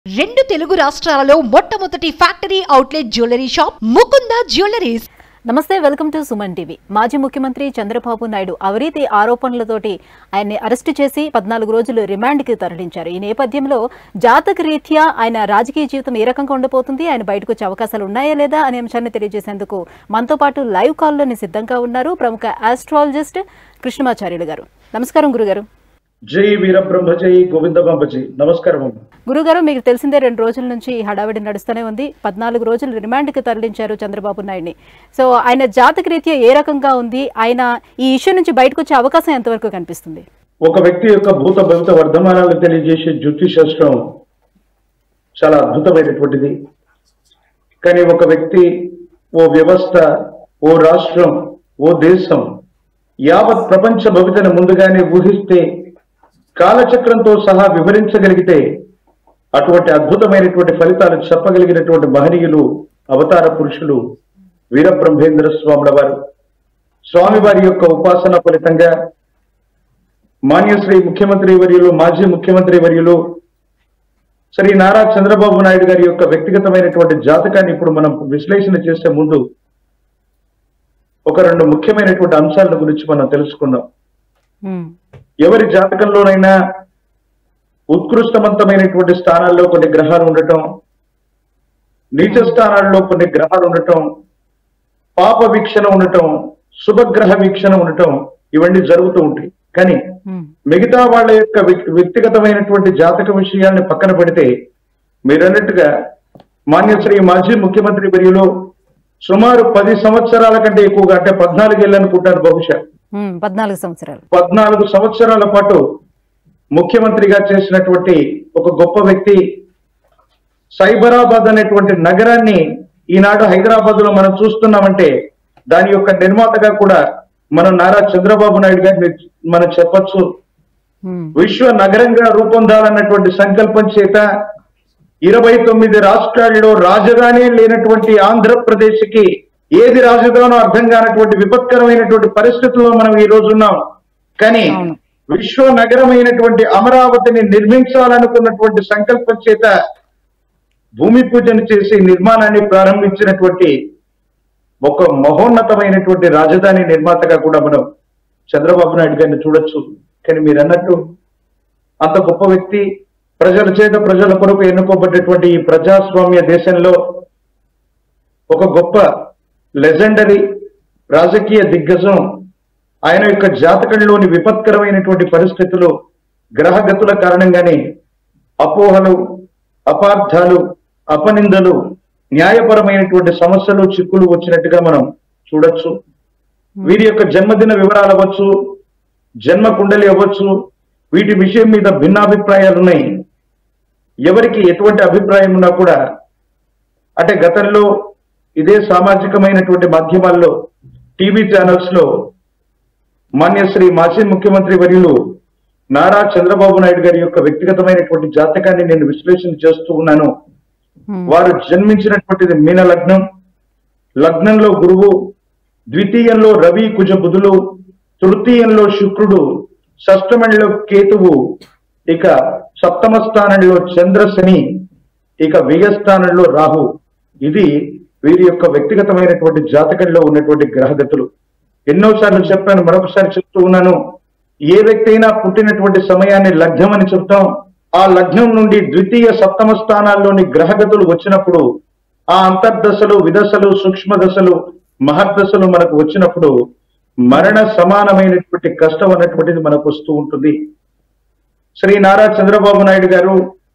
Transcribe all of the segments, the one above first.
రెండు తెలుగు రాష్ట్రాలలో మొట్టమొదటి factory outlet jewellery shop Mukunda jewelleries. నమస్తే, వెల్కమ్ టు సుమన్ టీవీ. మాజీ ముఖ్యమంత్రి చంద్రబాబు నాయుడు అవినీతి ఆరోపణలతోటి ఆయన్ని అరెస్టు చేసి 14 రోజులు రిమాండ్కి తరలించారు. ఈ నేపథ్యంలో జాతక రీత్యా ఆయన రాజకీయ జీవితం ఏ రకంగా ఉండబోతుంది, ఆయన బయటకు వచ్చే అవకాశాలు ఉన్నాయా లేదా అనే అంశాన్ని తెలియజేసేందుకు మనతో పాటు లైవ్ కాల్లోని సిద్ధంగా ఉన్నారు ప్రముఖ ఆస్ట్రాలజిస్ట్ కృష్ణమాచార్యులు గారు. నమస్కారం గురుగారు. జై వీరబ్రహ్మ జై గోవిందబాబజీ. నమస్కారం గురుగారు. మీకు తెలిసిందే 2 రోజుల నుంచి హడావిడి నడుస్తూనే ఉంది. 14 రోజులు రిమాండ్కి తరలించారు చంద్రబాబు నాయుడిని. సో ఆయన జాతక రీత్యా ఏ రకంగా ఉంది, ఆయన ఈ ఇష్యూ నుంచి బయటకు వచ్చే అవకాశం ఎంతవరకు కనిపిస్తుంది? ఒక వ్యక్తి యొక్క భూత భవిత వర్ధమానాలను తెలియజేసే జ్యోతిష్ శాస్త్రం చాలా అద్భుతమైనటువంటిది. కానీ ఒక వ్యక్తి, ఓ వ్యవస్థ, ఓ రాష్ట్రం, ఓ దేశం యావత్ ప్రపంచ భవితను ముందుగానే ఊహిస్తే, కాలచక్రంతో సహా వివరించగలిగితే అటువంటి అద్భుతమైనటువంటి ఫలితాలు చెప్పగలిగినటువంటి మహనీయులు, అవతార పురుషులు వీరబ్రహ్మేంద్ర స్వాముల వారు. స్వామివారి యొక్క ఉపాసన ఫలితంగా మాన్యశ్రీ ముఖ్యమంత్రి వర్యులు, మాజీ ముఖ్యమంత్రి వర్యులు శ్రీ నారా చంద్రబాబు నాయుడు గారి యొక్క వ్యక్తిగతమైనటువంటి జాతకాన్ని ఇప్పుడు మనం విశ్లేషణ చేసే ముందు ఒక 2 ముఖ్యమైనటువంటి అంశాల గురించి మనం తెలుసుకుందాం. ఎవరి జాతకంలోనైనా ఉత్కృష్టవంతమైనటువంటి స్థానాల్లో కొన్ని గ్రహాలు ఉండటం, నీచ స్థానాల్లో కొన్ని గ్రహాలు ఉండటం, పాప వీక్షణ ఉండటం, శుభగ్రహ వీక్షణ ఉండటం, ఇవన్నీ జరుగుతూ ఉంటాయి. కానీ మిగతా వాళ్ళ యొక్క వ్యక్తిగతమైనటువంటి జాతక విషయాన్ని పక్కన పెడితే, మీరన్నట్టుగా మాన్యశ్రీ మాజీ ముఖ్యమంత్రి వర్యులు సుమారు 10 సంవత్సరాల కంటే ఎక్కువగా, అంటే 14 ఏళ్ళు అనుకుంటారు, బహుశా 14 సంవత్సరాల పాటు ముఖ్యమంత్రిగా చేసినటువంటి ఒక గొప్ప వ్యక్తి. సైబరాబాద్ అనేటువంటి నగరాన్ని ఈనాడు హైదరాబాద్ లో మనం చూస్తున్నామంటే దాని యొక్క నిర్మాతగా కూడా మనం నారా చంద్రబాబు నాయుడు గారిని మనం చెప్పొచ్చు. విశ్వ నగరంగా రూపొందాలన్నటువంటి సంకల్పం చేత 29 రాష్ట్రాల్లో రాజధాని లేనటువంటి ఆంధ్రప్రదేశ్ కి ఏది రాజధానో అర్థం కానటువంటి విపత్కరమైనటువంటి పరిస్థితుల్లో మనం ఈ రోజు ఉన్నాం. కానీ విశ్వ నగరమైనటువంటి అమరావతిని నిర్మించాలనుకున్నటువంటి సంకల్పం చేత భూమి పూజన చేసి నిర్మాణాన్ని ప్రారంభించినటువంటి ఒక మహోన్నతమైనటువంటి రాజధాని నిర్మాతగా కూడా మనం చంద్రబాబు నాయుడు గారిని చూడొచ్చు. కానీ మీరు అన్నట్టు అంత గొప్ప వ్యక్తి, ప్రజల చేత ప్రజల కొరకు ఎన్నుకోబడ్డటువంటి ఈ ప్రజాస్వామ్య దేశంలో ఒక గొప్ప లెజెండరీ రాజకీయ దిగ్గజం, ఆయన యొక్క జాతకంలోని విపత్కరమైనటువంటి పరిస్థితులు, గ్రహగతుల కారణంగానే అపోహలు, అపార్థాలు, అపనిందలు, న్యాయపరమైనటువంటి సమస్యలు, చిక్కులు వచ్చినట్టుగా మనం చూడొచ్చు. వీరి యొక్క జన్మదిన వివరాలు అవ్వచ్చు, జన్మ కుండలి అవ్వచ్చు, వీటి విషయం మీద భిన్నాభిప్రాయాలు ఉన్నాయి. ఎవరికి ఎటువంటి అభిప్రాయం ఉన్నా కూడా, అంటే గతంలో ఇదే సామాజికమైనటువంటి మాధ్యమాల్లో, టీవీ ఛానల్స్ లో మాన్యశ్రీ మాజీ ముఖ్యమంత్రి వర్యులు నారా చంద్రబాబు నాయుడు గారి యొక్క వ్యక్తిగతమైనటువంటి జాతకాన్ని నేను విశ్లేషణ చేస్తూ ఉన్నాను. వారు జన్మించినటువంటిది మీన లగ్నం, లగ్నంలో గురువు, ద్వితీయంలో రవి కుజ బుధులు, తృతీయంలో శుక్రుడు, షష్టమంలో కేతువు, ఇక సప్తమ స్థానంలో చంద్రశని, ఇక వ్యయస్థానంలో రాహు. ఇది వీరి యొక్క వ్యక్తిగతమైనటువంటి జాతకంలో ఉన్నటువంటి గ్రహగతులు. ఎన్నోసార్లు చెప్పాను, మరొకసారి చెప్తూ ఉన్నాను. ఏ వ్యక్తి అయినా పుట్టినటువంటి సమయాన్ని లగ్నం అని చెప్తాం. ఆ లగ్నం నుండి ద్వితీయ సప్తమ స్థానాల్లోని గ్రహగతులు వచ్చినప్పుడు, ఆ అంతర్దశలు, విదశలు, సూక్ష్మ దశలు, మహర్దశలు మనకు వచ్చినప్పుడు మరణ సమానమైనటువంటి కష్టం అన్నటువంటిది మనకు వస్తూ ఉంటుంది. శ్రీ నారా చంద్రబాబు నాయుడు గారు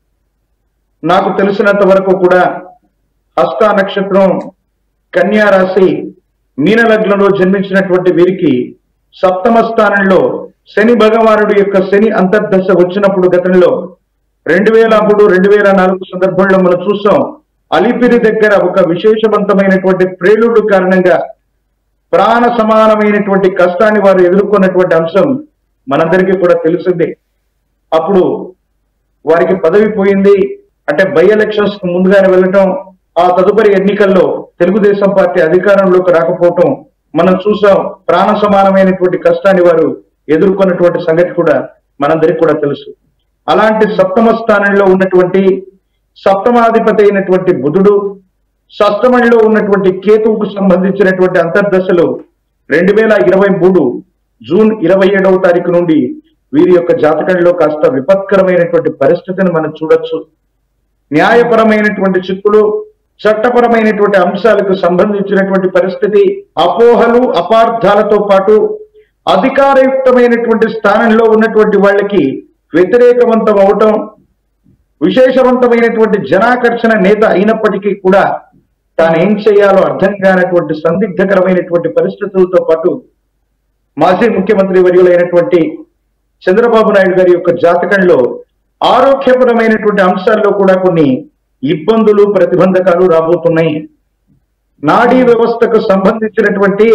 నాకు తెలిసినంత వరకు కూడా హస్త నక్షత్రం, కన్యా రాశి, మీన లగ్నంలో జన్మించినటువంటి వీరికి సప్తమ స్థానంలో శని భగవానుడి యొక్క శని అంతర్దశ వచ్చినప్పుడు గతంలో 2003, 2004 సందర్భంలో మనం చూసాం. అలిపిరి దగ్గర ఒక విశేషవంతమైనటువంటి ప్రేలుడు కారణంగా ప్రాణ సమానమైనటువంటి కష్టాన్ని వారు ఎదుర్కొన్నటువంటి అంశం మనందరికీ కూడా తెలిసిందే. అప్పుడు వారికి పదవి పోయింది. అంటే బై ఎలక్షన్స్ ముందుగానే వెళ్ళటం, ఆ తదుపరి ఎన్నికల్లో తెలుగుదేశం పార్టీ అధికారంలోకి రాకపోవటం మనం చూసాం. ప్రాణ సమానమైనటువంటి కష్టాన్ని వారు ఎదుర్కొన్నటువంటి సంగతి కూడా మనందరికీ కూడా తెలుసు. అలాంటి సప్తమ స్థానంలో ఉన్నటువంటి సప్తమాధిపతి అయినటువంటి బుధుడు, షష్టమంలో ఉన్నటువంటి కేతువుకు సంబంధించినటువంటి అంతర్దశలు 2023 జూన్ 27వ తారీఖు నుండి వీరి యొక్క జాతకంలో కాస్త విపత్కరమైనటువంటి పరిస్థితిని మనం చూడొచ్చు. న్యాయపరమైనటువంటి చిక్కులు, చట్టపరమైనటువంటి అంశాలకు సంబంధించినటువంటి పరిస్థితి, అపోహలు, అపార్థాలతో పాటు అధికారయుక్తమైనటువంటి స్థానంలో ఉన్నటువంటి వాళ్ళకి వ్యతిరేకవంతం అవటం, విశేషవంతమైనటువంటి జనాకర్షణ నేత అయినప్పటికీ కూడా తాను ఏం చేయాలో అర్థం కానటువంటి సందిగ్ధకరమైనటువంటి పరిస్థితులతో పాటు మాజీ ముఖ్యమంత్రి వర్యులైనటువంటి చంద్రబాబు నాయుడు గారి యొక్క జాతకంలో ఆరోగ్యపరమైనటువంటి అంశాల్లో కూడా కొన్ని ఇబ్బందులు, ప్రతిబంధకాలు రాబోతున్నాయి. నాడీ వ్యవస్థకు సంబంధించినటువంటి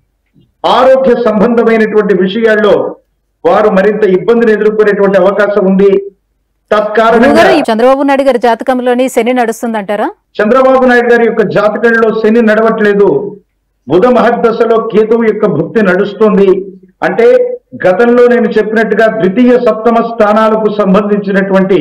ఆరోగ్య సంబంధమైనటువంటి విషయాల్లో వారు మరింత ఇబ్బందిని ఎదుర్కొనేటువంటి అవకాశం ఉంది. తత్కారణంగా చంద్రబాబు నాయుడు గారి జాతకంలోని శని నడుస్తుందంటారా? చంద్రబాబు నాయుడు గారి యొక్క జాతకంలో శని నడవట్లేదు. బుధ మహర్దశలో కేతువు యొక్క భుక్తి నడుస్తుంది. అంటే గతంలో నేను చెప్పినట్టుగా ద్వితీయ సప్తమ స్థానాలకు సంబంధించినటువంటి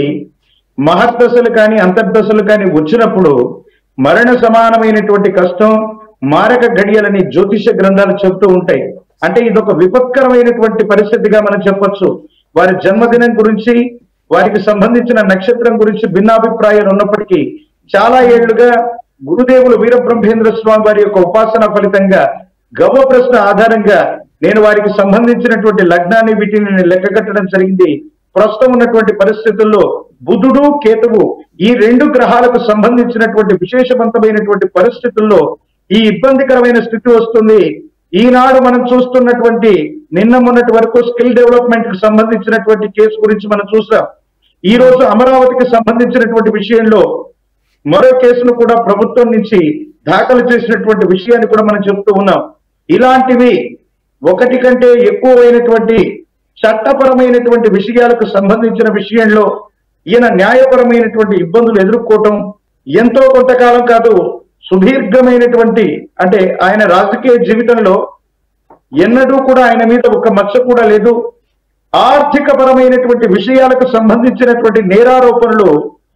మహర్దశలు కానీ అంతర్దశలు కానీ వచ్చినప్పుడు మరణ సమానమైనటువంటి కష్టం, మారక గడియలని జ్యోతిష గ్రంథాలు చెబుతూ ఉంటాయి. అంటే ఇదొక విపత్కరమైనటువంటి పరిస్థితిగా మనం చెప్పొచ్చు. వారి జన్మదినం గురించి, వారికి సంబంధించిన నక్షత్రం గురించి భిన్నాభిప్రాయాలు ఉన్నప్పటికీ చాలా ఏళ్లుగా గురుదేవులు వీరబ్రహ్మేంద్ర స్వామి వారి యొక్క ఉపాసన ఫలితంగా గవ్వ ప్రశ్న ఆధారంగా నేను వారికి సంబంధించినటువంటి లగ్నాన్ని వీటిని లెక్క కట్టడం జరిగింది. ప్రస్తుతం ఉన్నటువంటి పరిస్థితుల్లో బుధుడు, కేతువు ఈ రెండు గ్రహాలకు సంబంధించినటువంటి విశేషవంతమైనటువంటి పరిస్థితుల్లో ఈ ఇబ్బందికరమైన స్థితి వస్తుంది. ఈనాడు మనం చూస్తున్నటువంటి నిన్న మొన్నటి వరకు స్కిల్ డెవలప్మెంట్ కి సంబంధించినటువంటి కేసు గురించి మనం చూసాం. ఈ రోజు అమరావతికి సంబంధించినటువంటి విషయంలో మరో కేసును కూడా ప్రభుత్వం నుంచి దాఖలు చేసినటువంటి విషయాన్ని కూడా మనం చెప్తూ ఉన్నాం. ఇలాంటివి ఒకటి కంటే ఎక్కువైనటువంటి చట్టపరమైనటువంటి విషయాలకు సంబంధించిన విషయంలో ఈయన న్యాయపరమైనటువంటి ఇబ్బందులు ఎదుర్కోవటం ఎంతో కొంతకాలం కాదు, సుదీర్ఘమైనటువంటి, అంటే ఆయన రాజకీయ జీవితంలో ఎన్నడూ కూడా ఆయన మీద ఒక మచ్చ కూడా లేదు. ఆర్థిక పరమైనటువంటి విషయాలకు సంబంధించినటువంటి నేరారోపణలు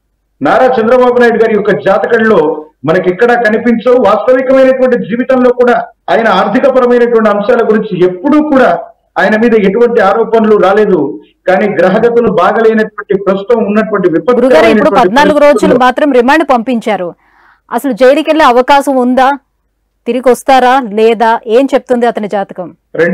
నారా చంద్రబాబు నాయుడు గారి యొక్క జాతకంలో మనకి ఎక్కడా కనిపించవు. వాస్తవికమైనటువంటి జీవితంలో కూడా ఆయన ఆర్థిక పరమైనటువంటి అంశాల గురించి ఎప్పుడూ కూడా ఆయన మీద ఎటువంటి ఆరోపణలు రాలేదు. కానీ గ్రహగతులు బాగలేనటువంటి ప్రస్తుతం ఉన్నటువంటి ఇప్పుడు 14 రోజులు మాత్రం రిమాండ్ పంపించారు. అసలు జైలుకి వెళ్ళే అవకాశం ఉందా? తిరిగి వస్తారా లేదా? ఏం చెప్తుంది అతని జాతకం?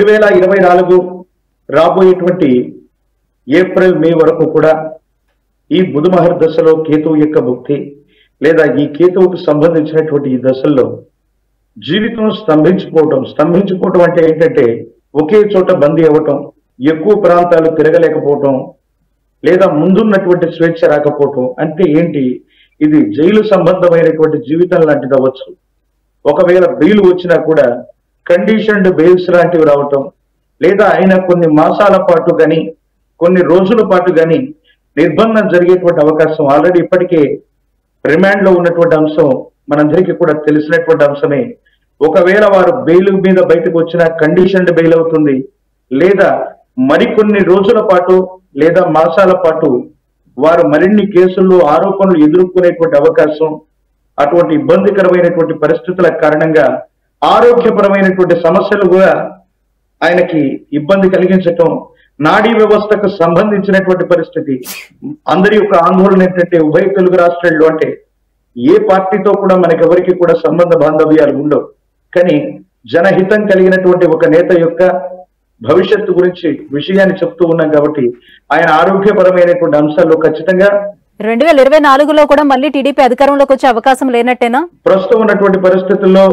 2024 రాబోయేటువంటి ఏప్రిల్ మే వరకు కూడా ఈ బుధ మహర్ దశలో కేతువు యొక్క భుక్తి లేదా ఈ కేతువుకు సంబంధించినటువంటి ఈ దశల్లో జీవితం స్తంభించిపోవటం అంటే ఏంటంటే ఒకే చోట బందీ అవ్వటం, ఎక్కువ ప్రాంతాలు తిరగలేకపోవటం, లేదా ముందున్నటువంటి స్వేచ్ఛ రాకపోవటం. అంటే ఏంటి? ఇది జైలు సంబంధమైనటువంటి జీవితం లాంటిది అవ్వచ్చు. ఒకవేళ బెయిల్ వచ్చినా కూడా కండిషన్డ్ బెయిల్స్ లాంటివి రావటం, లేదా ఆయన కొన్ని మాసాల పాటు కానీ కొన్ని రోజుల పాటు కానీ నిర్బంధం జరిగేటువంటి అవకాశం ఆల్రెడీ ఇప్పటికే రిమాండ్ లో ఉన్నటువంటి అంశం మనందరికీ కూడా తెలిసినటువంటి అంశమే. ఒకవేళ వారు బెయిల్ మీద బయటకు వచ్చినా కండిషన్డ్ బెయిల్ అవుతుంది, లేదా మరికొన్ని రోజుల పాటు లేదా మాసాల పాటు వారు మరిన్ని కేసుల్లో ఆరోపణలు ఎదుర్కొనేటువంటి అవకాశం. అటువంటి ఇబ్బందికరమైనటువంటి పరిస్థితుల కారణంగా ఆరోగ్యపరమైనటువంటి సమస్యలు కూడా ఆయనకి ఇబ్బంది కలిగించటం, నాడీ వ్యవస్థకు సంబంధించినటువంటి పరిస్థితి. అందరి యొక్క ఆందోళన ఏంటంటే ఉభయ తెలుగు రాష్ట్రాల్లో అంటే ఏ పార్టీతో కూడా మనకెవరికి కూడా సంబంధ బాంధవ్యాలు ఉండవు, కానీ జనహితం కలిగినటువంటి ఒక నేత యొక్క భవిష్యత్తు గురించి విషయాన్ని చెప్తూ ఉన్నాం కాబట్టి ఆయన ఆరోగ్యపరమైనటువంటి అంశాల్లో ఖచ్చితంగా 2024లో కూడా మళ్ళీ టీడీపీ అధికారంలోకి వచ్చే అవకాశం లేనట్టేనా? ప్రస్తుతం ఉన్నటువంటి పరిస్థితుల్లో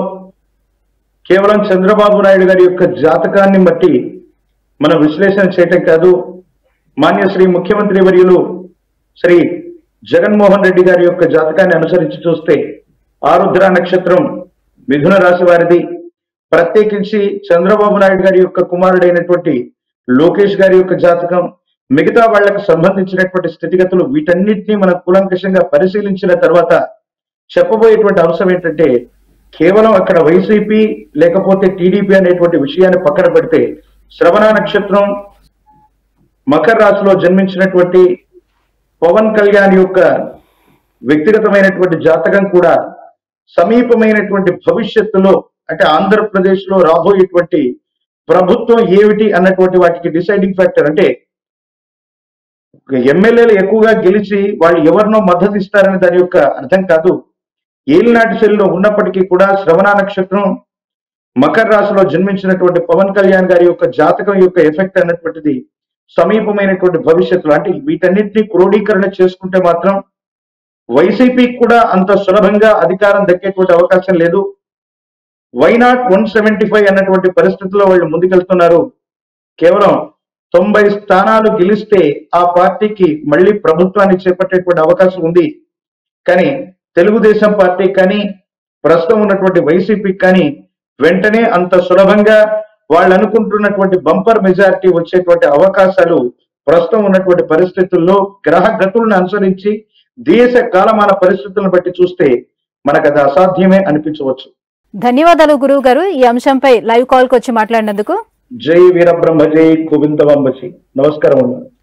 కేవలం చంద్రబాబు నాయుడు గారి యొక్క జాతకాన్ని బట్టి మనం విశ్లేషణ చేయటం కాదు, మాన్య శ్రీ ముఖ్యమంత్రి వర్యులు శ్రీ జగన్మోహన్ రెడ్డి గారి యొక్క జాతకాన్ని అనుసరించి చూస్తే ఆరుద్ర నక్షత్రం మిథున రాశి వారిది. ప్రత్యేకించి చంద్రబాబు నాయుడు గారి యొక్క కుమారుడైనటువంటి లోకేష్ గారి యొక్క జాతకం, మిగతా వాళ్లకు సంబంధించినటువంటి స్థితిగతులు, వీటన్నిటినీ మనం కూలంకషంగా పరిశీలించిన తర్వాత చెప్పబోయేటువంటి అంశం ఏంటంటే కేవలం అక్కడ వైసీపీ లేకపోతే టీడీపీ అనేటువంటి విషయాన్ని పక్కన పెడితే శ్రవణ నక్షత్రం మకర రాశిలో జన్మించినటువంటి పవన్ కళ్యాణ్ యొక్క వ్యక్తిగతమైనటువంటి జాతకం కూడా సమీపమైనటువంటి భవిష్యత్తులో అంటే ఆంధ్రప్రదేశ్ లో రాబోయేటువంటి ప్రభుత్వం ఏమిటి అన్నటువంటి వాటికి డిసైడింగ్ ఫ్యాక్టర్. అంటే ఎమ్మెల్యేలు ఎక్కువగా గెలిచి వాళ్ళు ఎవరినో మద్దతు ఇస్తారని దాని యొక్క అర్థం కాదు. ఏలినాటి శైలిలో ఉన్నప్పటికీ కూడా శ్రవణ నక్షత్రం మకర రాశిలో జన్మించినటువంటి పవన్ కళ్యాణ్ గారి యొక్క జాతకం యొక్క ఎఫెక్ట్ అన్నటువంటిది సమీపమైనటువంటి భవిష్యత్తులో అంటే వీటన్నిటిని క్రోడీకరణ చేసుకుంటే మాత్రం వైసీపీకి కూడా అంత సులభంగా అధికారం దక్కేటువంటి అవకాశం లేదు. వైనాట్ 175 అన్నటువంటి పరిస్థితుల్లో వాళ్ళు ముందుకెళ్తున్నారు. కేవలం 90 స్థానాలు గెలిస్తే ఆ పార్టీకి మళ్ళీ ప్రభుత్వాన్ని చేపట్టేటువంటి అవకాశం ఉంది. కానీ తెలుగుదేశం పార్టీ కానీ ప్రస్తుతం ఉన్నటువంటి వైసీపీ కానీ వెంటనే అంత సులభంగా వాళ్ళు అనుకుంటున్నటువంటి బంపర్ మెజారిటీ వచ్చేటువంటి అవకాశాలు ప్రస్తుతం ఉన్నటువంటి పరిస్థితుల్లో గ్రహ గతులను అనుసరించి దేశ కాలమాన పరిస్థితులను బట్టి చూస్తే మనకు అది అసాధ్యమే అనిపించవచ్చు. ధన్యవాదాలు గురువు గారు, ఈ అంశంపై లైవ్ కాల్ కు వచ్చి మాట్లాడినందుకు. జై వీరబ్రహ్మ, జై గోవిందవంబసి. నమస్కారం.